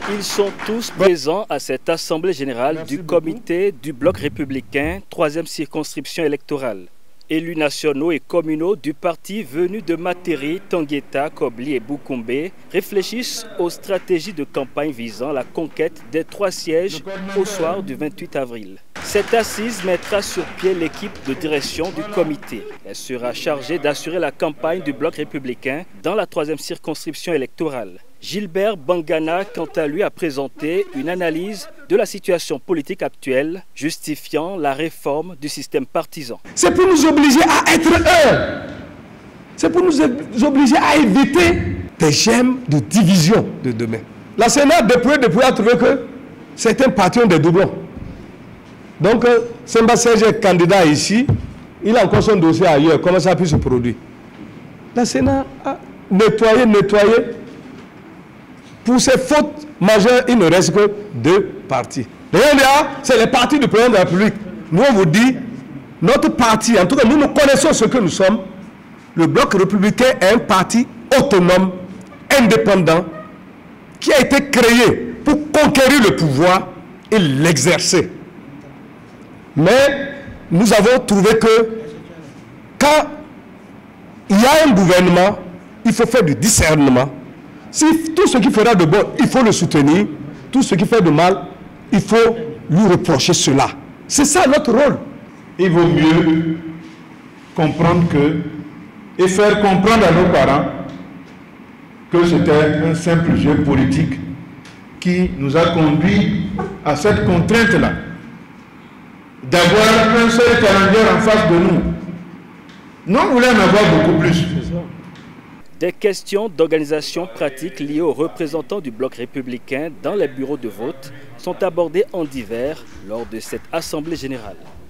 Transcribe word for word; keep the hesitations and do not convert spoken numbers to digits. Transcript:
Ils sont tous présents à cette assemblée générale Merci du beaucoup. comité du bloc républicain, troisième circonscription électorale. Élus nationaux et communaux du parti venus de Materi, Tangueta, Kobli et Boukoumbe réfléchissent aux stratégies de campagne visant la conquête des trois sièges au soir du vingt-huit avril. Cette assise mettra sur pied l'équipe de direction du comité. Elle sera chargée d'assurer la campagne du bloc républicain dans la troisième circonscription électorale. Gilbert Bangana, quant à lui, a présenté une analyse de la situation politique actuelle, justifiant la réforme du système partisan. C'est pour nous obliger à être un. C'est pour nous obliger à éviter des gemmes de division de demain. La Sénat, depuis, depuis a trouvé que certains partis ont des doublons. Donc, Semba Serge est candidat ici, il a encore son dossier ailleurs. Comment ça a pu se produire? La Sénat a nettoyé, nettoyé. Pour ces fautes majeures, il ne reste que deux partis. D'ailleurs, c'est les partis du président de la République. Nous, on vous dit, notre parti, en tout cas, nous, nous connaissons ce que nous sommes. Le bloc républicain est un parti autonome, indépendant, qui a été créé pour conquérir le pouvoir et l'exercer. Mais nous avons trouvé que quand il y a un gouvernement, il faut faire du discernement. Si tout ce qui fera de bon, il faut le soutenir. Tout ce qui fait de mal, il faut lui reprocher cela. C'est ça notre rôle. Il vaut mieux comprendre que, et faire comprendre à nos parents que c'était un simple jeu politique qui nous a conduit à cette contrainte-là, d'avoir un seul challenger en face de nous. Nous, on voulait en avoir beaucoup plus. Des questions d'organisation pratique liées aux représentants du bloc républicain dans les bureaux de vote sont abordées en divers lors de cette assemblée générale.